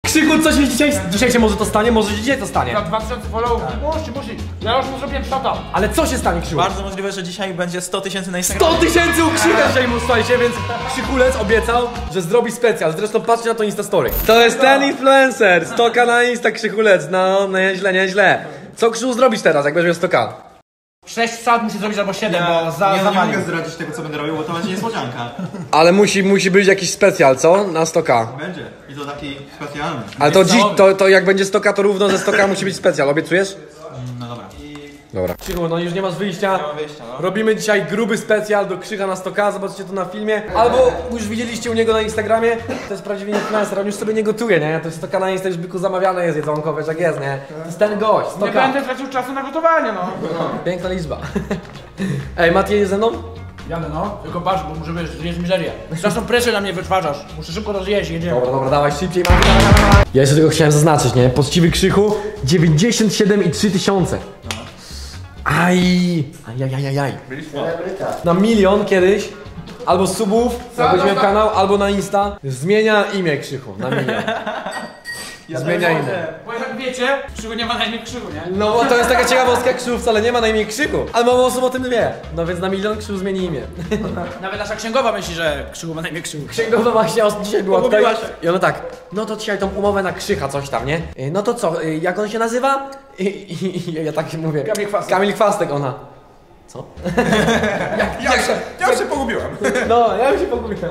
Krzyku, coś mi dzisiaj się może to stanie, może dzisiaj to stanie. Za 2000 followów. Musi. Ja już mu zrobiłem shota. Ale co się stanie, Krzyku? Bardzo możliwe, że dzisiaj będzie 100 000 na Instagramie. 100 000 u Krzyka dzisiaj mu, słuchajcie, więc Krzykulec obiecał, że zrobi specjal. Zresztą patrzcie na to Instastory. To jest ten influencer, 100K na Insta Krzykulec, no nieźle. Co Krzyku zrobisz teraz, jak będziesz miał 100K? 6 sal musi zrobić albo 7, bo Nie mogę zdradzić tego, co będę robił, bo to będzie niespodzianka. Ale musi być jakiś specjal, co? Na 100K. Będzie. I to taki specjalny. Ale to jak będzie 100K, to równo ze 100K musi być specjal, obiecujesz? No dobra. Dobra. Krzychu, no już nie masz wyjścia. Nie ma wyjścia, no. Robimy dzisiaj gruby specjal do Krzycha na 100K, zobaczcie to na filmie. Albo już widzieliście u niego na Instagramie. To jest prawdziwy influencer, on już sobie nie gotuje, nie? To jest 100K na Insta, już byku zamawiane jest jedzonko, wiesz jak jest, nie? To jest ten gość, 100K. nie będę tracił czasu na gotowanie, no. Piękna liczba. Ej, Mati jedzie ze mną? Jadę, no. Tylko patrz, bo muszę zjeść mizerię. Straszną presję na mnie wytwarzasz. Muszę szybko to zjeść, jedziemy. Dobra, dawaj szybciej, Mati. Ja jeszcze tylko chciałem zaznaczyć, nie? Poczciwy Krzychu 97,3 tysiące. Ajajajajaj. Na 1 000 000 kiedyś, albo subów, jak będzie miał kanał, albo na Insta, zmienia imię Krzychu, na 1 000 000. Zmienia imię. Bo jak wiecie, Krzychu nie ma na imię Krzychu, nie? No bo to jest taka ciekawostka, Krzychu wcale nie ma na imię Krzychu, ale mało osób o tym wie. No więc na 1 000 000 Krzychu zmieni imię. Nawet nasza księgowa myśli, że Krzychu ma na imię Krzychu. Księgowa właśnie dzisiaj była tutaj Pogubiła się. i ona tak, no to dzisiaj tą umowę na Krzycha coś tam, nie? No to co, jak on się nazywa? I ja tak mówię. Kamil Chwastek. Kamil Chwastek, ona. Co? Ja już się pogubiłem. No, ja już się pogubiłem.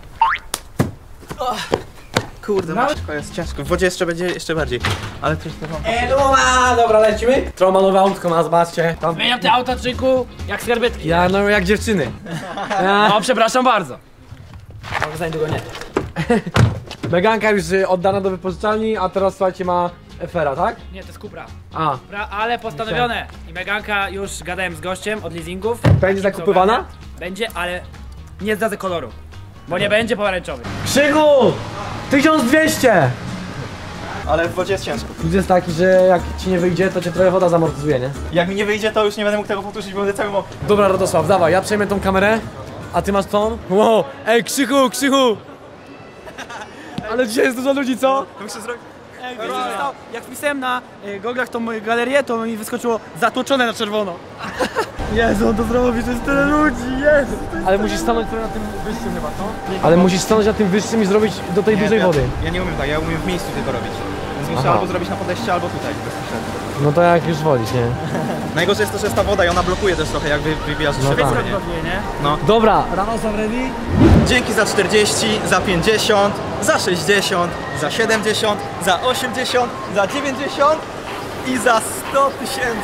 Kurde, to jest ciężko. W wodzie jeszcze będzie jeszcze bardziej. Ale coś to Dobra, lecimy. Troma nowe autko ma, zobaczcie. Tam. Zmieniam te auta, Czyku, jak skarpetki. Ja, no jak dziewczyny. Ja. No, przepraszam bardzo. Może za niedługo nie. Meganka już oddana do wypożyczalni, a teraz słuchajcie ma Efera, tak? Nie, to jest Cupra. A, Ale postanowione. I Meganka, już gadałem z gościem od leasingów. będzie zakupywana? Będzie, ale nie zdradzę koloru. Bo nie będzie pomarańczowy. Krzychu! 1200! Ale w wodzie jest ciężko. Plus jest taki, że jak ci nie wyjdzie, to cię trochę woda zamortyzuje, nie? Jak mi nie wyjdzie, to już nie będę mógł tego powtórzyć, bo będę cały mokry. Dobra, Radosław, dawaj, ja przejmę tą kamerę, a ty masz tą? Wow, ej, Krzychu! Ale dzisiaj jest dużo ludzi, co? To muszę zrobić. Ej, wiesz, co się stało? Jak wpisałem na goglach tą moją galerię, to mi wyskoczyło zatłoczone na czerwono. Jezu, on to zrobi, to jest tyle ludzi, Jezu! Ale musisz stanąć trochę na tym wyższym chyba, co? Ale musisz stanąć na tym wyższym i zrobić do tej dużej wody. Ja nie umiem tak, ja umiem w miejscu tylko robić. Więc muszę albo zrobić na podejście, albo tutaj bezpośrednio. No to jak już wolisz, nie? Najgorsze jest to, że jest ta woda i ona blokuje też trochę, jakby wybijasz No szybko, tak. nie? Nie? No. Dobra, Radosław ready? Dzięki za 40, za 50, za 60, za 70, za 80, za 90 i za 100 000.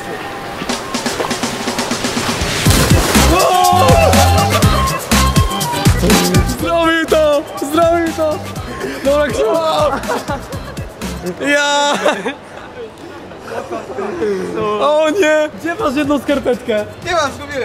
Zrobił to! Dobra, Krzychu! Ja! O nie! Gdzie masz jedną skarpetkę? Nie mam, zgubiłem.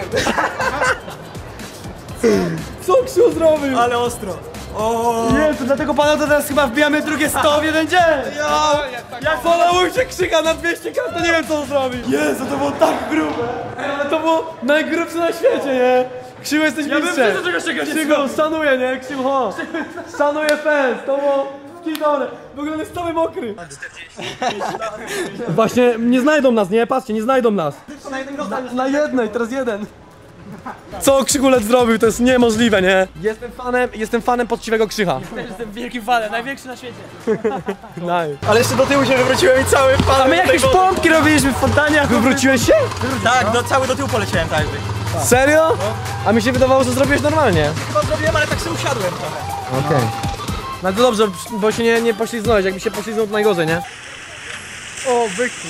Co Krzychu zrobił? Ale ostro. Jezu, dlatego pana to teraz chyba wbijamy drugie 100 w jeden dzień! Jak polał się Krzycha na 200 kart, to nie wiem co on zrobi! Jezu, to było tak grube! Ale to było najgrubsze na świecie, nie? Krzychu, jesteś mistrzem! Krzychu, szanuję, nie? Krzychu, szanuję fans, to było skidone! W ogóle jest cały mokry! Właśnie, nie znajdą nas, nie? Patrzcie, nie znajdą nas! Na jednej, teraz jeden! Co Krzykulec zrobił, to jest niemożliwe, nie? Jestem fanem poczciwego Krzycha. Jestem wielkim fanem, największy na świecie. Ale jeszcze do tyłu się wywróciłem i cały pan. A my jakieś pompki robiliśmy w fontaniach. Wywróciłeś się? Tak, cały do tyłu poleciałem tak jakby. Serio? A mi się wydawało, że zrobiłeś normalnie. Chyba zrobiłem, ale tak sobie usiadłem trochę. Okej. No to dobrze, bo się nie poślizgnąłeś, jakby się poślizgnął to najgorzej, nie? O, byku.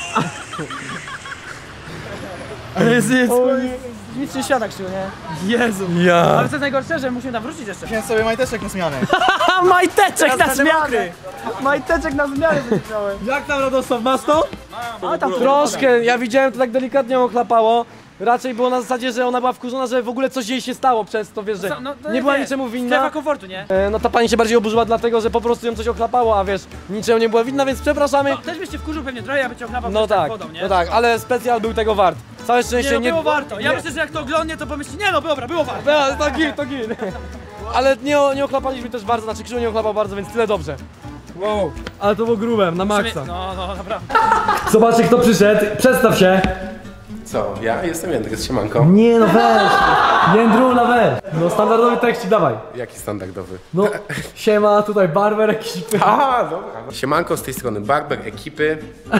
Ale jest nic nie świata, Krzychu, nie? Jezu. Ja. Ale co jest najgorsze, że musimy tam wrócić jeszcze. Wziąłem sobie majteczek na zmianę. A majteczek na będę zmianę! mokry. Majteczek na zmianę wyciągnąłem. Jak tam Radosław, masz to? A tam Troszkę, ja widziałem, to tak delikatnie ją ochlapało. Raczej było na zasadzie, że ona była wkurzona, że w ogóle coś jej się stało przez to, wiesz, że nie była niczemu winna. Strefa komfortu, nie? No ta pani się bardziej oburzyła dlatego, że po prostu ją coś ochlapało, a wiesz, niczemu nie była winna, więc przepraszamy. No, też byś cię wkurzył pewnie trochę, ja bym cię ochlapał No tak, wodą, nie? no tak, ale specjal był tego wart. Całe szczęście Nie, no, było warto. Ja myślę, że jak to oglądnie, to pomyśli, nie no, dobra, było warto. To gil. Ale nie ochlapaliśmy też bardzo, znaczy Krzyżu nie ochlapał bardzo, więc tyle dobrze. Wow. Ale to było grube, na maksa. No, naprawdę. Zobaczcie kto przyszedł, przedstaw się. Co? Ja jestem Jędrek z Siemanko. Nie no weź. Jędrula weź. No standardowy tekstik, dawaj. Jaki standardowy? No, siema, tutaj barber ekipy. A, dobra. Siemanko, z tej strony Barber ekipy.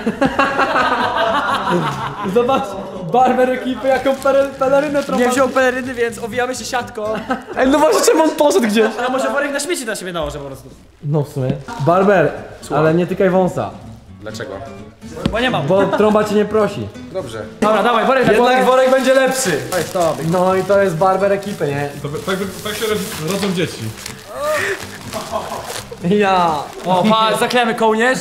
Zobacz, barber ekipy, jaką pelerynę trąba. Nie wziął peleryny, więc owijamy się siatką. Ej, no właśnie, czemu on poszedł gdzieś? A może worek na śmieci na siebie nałożę po prostu. No w sumie. Barber, ale nie tykaj wąsa, Dlaczego? Bo nie mam. bo trąba cię nie prosi. Dobrze. Dobra, dawaj, worek na Jednak głowę. worek będzie lepszy. Oj, stop. No i to jest barber ekipy, nie? Tak się rodzą dzieci. Ja. O, zaklejamy kołnierz.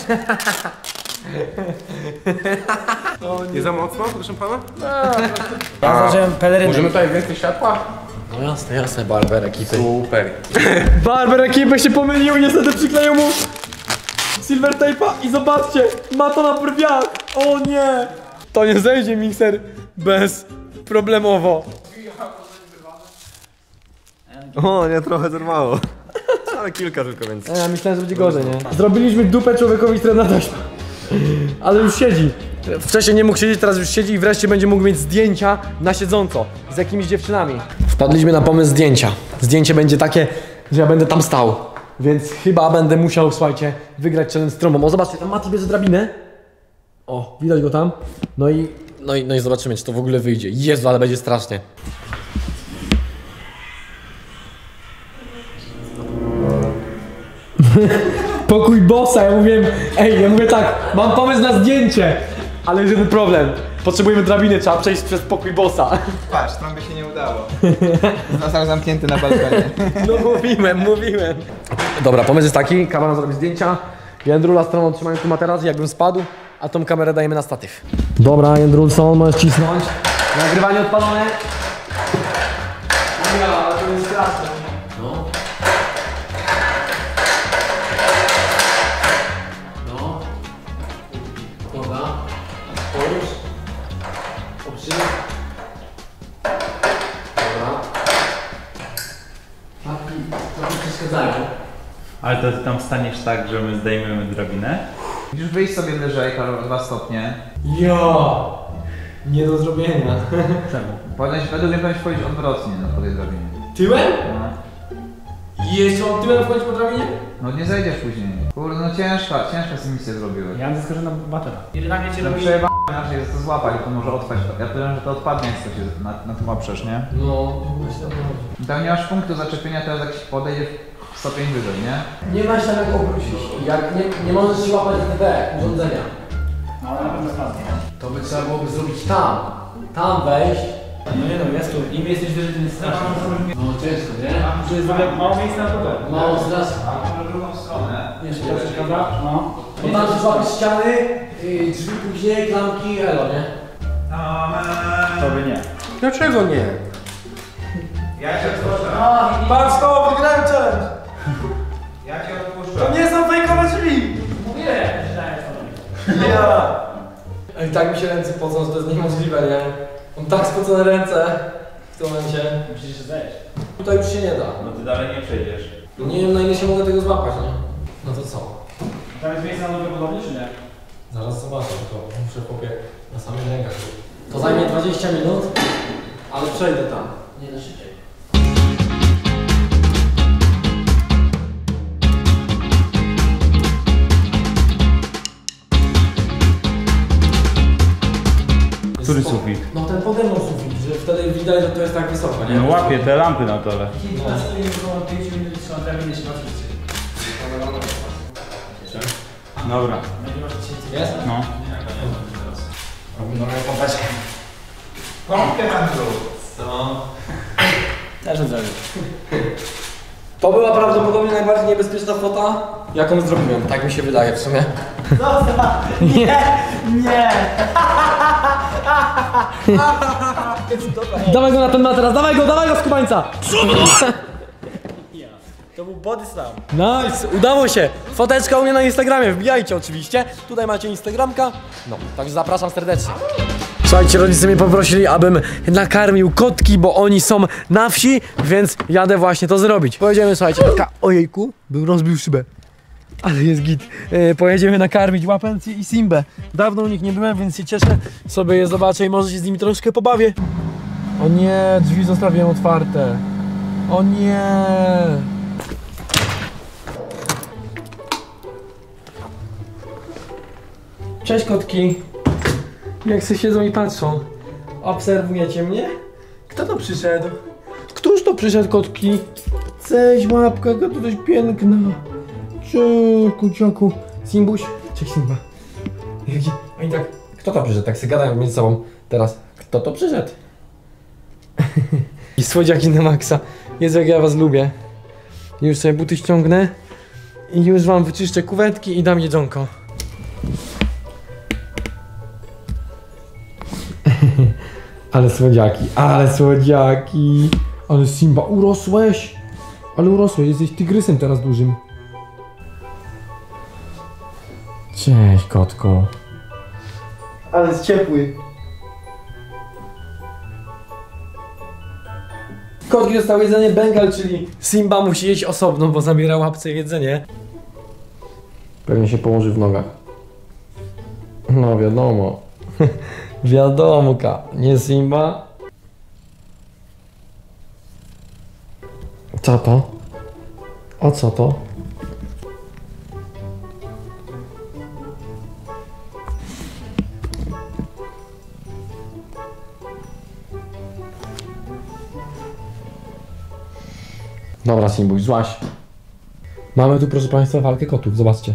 Nie za mocno, proszę pana? Ja zacząłem peleryny. Możemy tutaj więcej światła? No jasne, barber ekipy. Super. Barber ekipy się pomylił, niestety przykleił mu silver tape'a i zobaczcie, ma to na brwiach. O nie. To nie zejdzie mikser bez problemowo. O, nie, trochę zerwało. Ale kilka tylko, więc... Ja myślałem, że będzie gorzej, nie? Zrobiliśmy dupę człowiekowi, który na taśmę. Ale już siedzi. Wcześniej nie mógł siedzieć, teraz już siedzi i wreszcie będzie mógł mieć zdjęcia na siedząco z jakimiś dziewczynami. Wpadliśmy na pomysł zdjęcia. Zdjęcie będzie takie, że ja będę tam stał. Więc chyba będę musiał, słuchajcie, wygrać challenge z trąbą. O, zobaczcie, tam Mati bierze drabinę. O, widać go tam. No i zobaczymy, czy to w ogóle wyjdzie. Jezu, ale będzie strasznie. Pokój bossa, ja mówię tak, mam pomysł na zdjęcie, ale jest jeden problem. Potrzebujemy drabiny, trzeba przejść przez pokój bossa. Patrz, trąbie się nie udało. Został zamknięty na balkonie. No mówiłem. Dobra, pomysł jest taki, kamera zrobi zdjęcia, Jędrula stroną trzymają tu materac, jakbym spadł, a tą kamerę dajemy na statyw. Dobra, Jędrulson, możesz cisnąć. Nagrywanie odpalone. Ja, ale to jest straszne. No. No. Dobra. Porusz. Oprzyj. Dobra. Papi, trochę przeszkadzają. Ale to ty tam staniesz tak, że my zdejmiemy drabinę? Musisz wyjść sobie wyżej, o 2 stopnie. Jo! Nie do zrobienia. Według mnie powinieneś wchodzić odwrotnie po tej drabinie. Tyłem? No. Jeszcze mam tyłem wchodzić po drabinie? No nie zejdziesz później. Kurde, no ciężka sobie misję zrobiłeś. Ja mam zeskarżę na batera. Ile na mnie cię No robi? przejebane inaczej jest to złapać, to może odpaść. Ja powiem, że to odpadnie, jak to się na tym oprzesz, nie? No, myślę, Tam nie masz punktu zaczepienia, teraz jak się podejdziesz stopień wyżej, nie? nie masz tam jak obrócić. Jak nie możesz się łapać w te urządzenia. No, na pewno spadnie. To by trzeba byłoby zrobić tam. Tam wejść. No nie no, jest tu. Im jesteś wyżej, tym jest strasznie. No ciężko, nie? Tu jest w ogóle mało miejsca na to. Mało strasznie. Na drugą stronę. Jeszcze troszeczkę, prawda? No. Bo tam trzeba łapić ściany, drzwi później, klamki, elo, nie? To by nie. Dlaczego nie? Ja cię otworzę. Patrz to, wygrałem challenge! Ja cię odpuszczę. To nie są fejkowe drzwi! Mówię, że Ja! Ej, tak mi się ręce pocą, że to jest niemożliwe, nie? Mam tak spocone ręce w tym momencie. musisz się zejść. Tutaj już się nie da. No ty dalej nie przejdziesz. No nie wiem na ile się mogę tego złapać, nie? No to co? Tam jest miejsce na nowe budowli, czy nie? Zaraz zobaczę, to muszę chłopie na samych rękach. To zajmie 20 minut, ale przejdę tam. Nie da szybciej. Który sufit? No ten pode mną sufit, że wtedy widać, że to jest tak wysoko, nie? No łapie te lampy na dole. Na sobie nie było 5 minut, trzeba drabiny się patrzeć. Dobra. Jest? No. Robimy nową pompeczkę. Pompkę tam zrób. Też bym zrobił. To była prawdopodobnie najbardziej niebezpieczna fota, jaką zrobiłem, tak mi się wydaje w sumie. Nie! Dawaj go na ten materac, dawaj go z kubańca! To był body slam. Nice, udało się! Foteczka u mnie na Instagramie, wbijajcie oczywiście. Tutaj macie Instagramka. No, także zapraszam serdecznie. Słuchajcie, rodzice mnie poprosili, abym nakarmił kotki, bo oni są na wsi, więc jadę właśnie to zrobić. Powiedziałem, słuchajcie, ojejku, rozbił szybę. Ale jest git. Pojedziemy nakarmić Łapencję i Simbę. Dawno u nich nie byłem, więc się cieszę. Sobie je zobaczę i może się z nimi troszkę pobawię. O nie, drzwi zostawiłem otwarte. O nie. Cześć kotki. Jak se siedzą i patrzą. Obserwujecie mnie? Kto to przyszedł? Któż to przyszedł, kotki? Cześć, łapka, jaka to dość piękna. Cześć, kuciaku. Simbuś. Cześć, Simba. Oni tak, kto to przyszedł? Tak sobie gadają między sobą. Teraz, kto to przyszedł? I słodziaki na maksa. Jezu, jak ja was lubię. Już sobie buty ściągnę. I już wam wyczyszczę kuwetki i dam jedzonko. Ale słodziaki, ale słodziaki. Ale Simba, urosłeś. Ale urosłeś, jesteś tygrysem teraz dużym. Cześć, kotko. Ale jest ciepły. Kotki dostały jedzenie Bengal, czyli Simba musi jeść osobno, bo zabiera łapce jedzenie. Pewnie się położy w nogach. No wiadomo. Wiadomo, nie Simba. Co to? O co to? Dobra, Simbuś, złaś. Mamy tu, proszę państwa, walkę kotów, zobaczcie.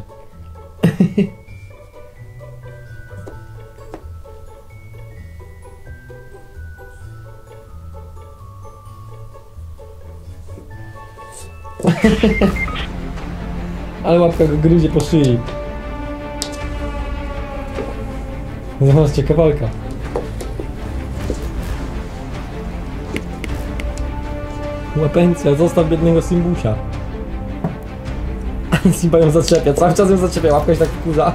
Ale łapka go gryzie po szyi. Zobaczcie, kawałka. Łapencja, zostaw biednego Simbusia. Simba ją zaczepia, cały czas ją zaczepia, łapka się tak wkurza.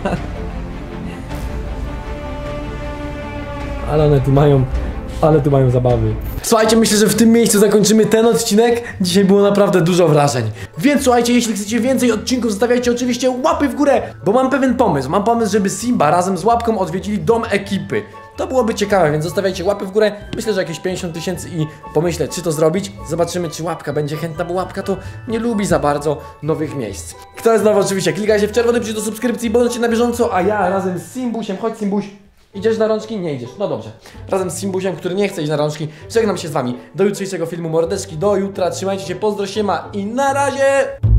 Ale tu mają zabawy. Słuchajcie, myślę, że w tym miejscu zakończymy ten odcinek. Dzisiaj było naprawdę dużo wrażeń. Więc słuchajcie, jeśli chcecie więcej odcinków, zostawiajcie oczywiście łapy w górę, bo mam pewien pomysł. Mam pomysł, żeby Simba razem z Łapką odwiedzili dom ekipy. To byłoby ciekawe, więc zostawiajcie łapy w górę. Myślę, że jakieś 50 000 i pomyślę, czy to zrobić. Zobaczymy, czy Łapka będzie chętna, bo Łapka to nie lubi za bardzo nowych miejsc. Kto jest nowy, oczywiście klikajcie w czerwony przycisk do subskrypcji, bądźcie na bieżąco, a ja razem z Simbusiem, chodź Simbuś. Idziesz na rączki? Nie idziesz. No dobrze. Razem z Simbusiem, który nie chce iść na rączki, żegnam się z wami. Do jutrzejszego filmu mordeczki. Do jutra. Trzymajcie się. Pozdro, siema i na razie!